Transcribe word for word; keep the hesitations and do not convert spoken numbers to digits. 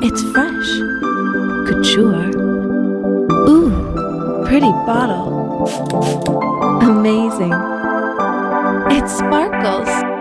It's fresh. Couture. Ooh, pretty bottle. Amazing. It sparkles.